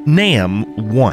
Nahum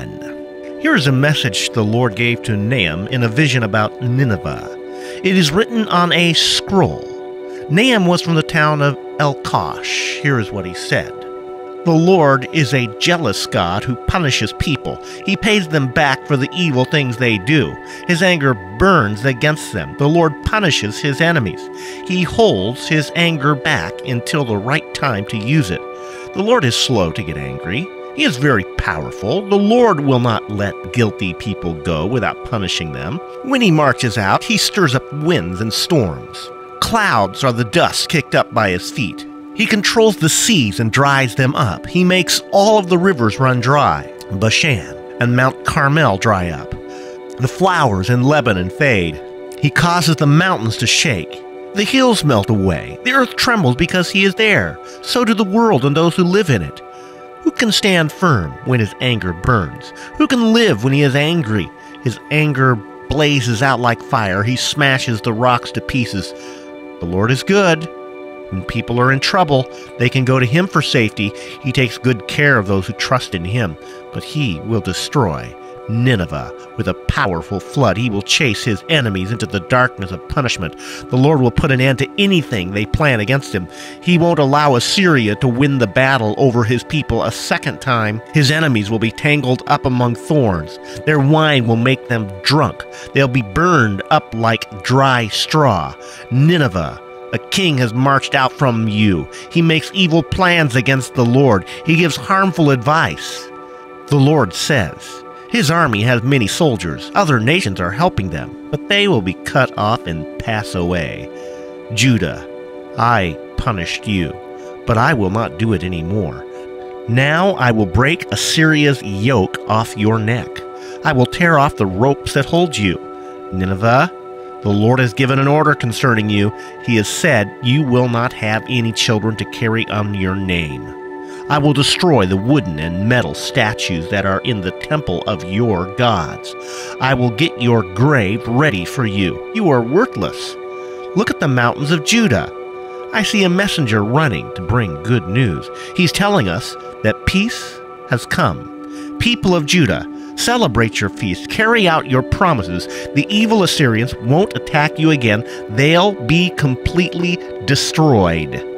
1. Here is a message the Lord gave to Nahum in a vision about Nineveh. It is written on a scroll. Nahum was from the town of Elkosh. Here is what he said. The Lord is a jealous God who punishes people. He pays them back for the evil things they do. His anger burns against them. The Lord punishes his enemies. He holds his anger back until the right time to use it. The Lord is slow to get angry. He is very powerful. The Lord will not let guilty people go without punishing them. When he marches out, he stirs up winds and storms. Clouds are the dust kicked up by his feet. He controls the seas and dries them up. He makes all of the rivers run dry. Bashan and Mount Carmel dry up. The flowers in Lebanon fade. He causes the mountains to shake. The hills melt away. The earth trembles because he is there. So do the world and those who live in it. Who can stand firm when his anger burns? Who can live when he is angry? His anger blazes out like fire. He smashes the rocks to pieces. The Lord is good. When people are in trouble, they can go to him for safety. He takes good care of those who trust in him. But he will destroy Nineveh with a powerful flood. He will chase his enemies into the darkness of punishment. The Lord will put an end to anything they plan against him. He won't allow Assyria to win the battle over his people a second time. His enemies will be tangled up among thorns. Their wine will make them drunk. They'll be burned up like dry straw. Nineveh, a king has marched out from you. He makes evil plans against the Lord. He gives harmful advice. The Lord says, his army has many soldiers. Other nations are helping them, but they will be cut off and pass away. Judah, I punished you, but I will not do it anymore. Now I will break Assyria's yoke off your neck. I will tear off the ropes that hold you. Nineveh, the Lord has given an order concerning you. He has said, you will not have any children to carry on your name. I will destroy the wooden and metal statues that are in the temple of your gods. I will get your grave ready for you. You are worthless. Look at the mountains of Judah. I see a messenger running to bring good news. He's telling us that peace has come. People of Judah, celebrate your feast. Carry out your promises. The evil Assyrians won't attack you again. They'll be completely destroyed.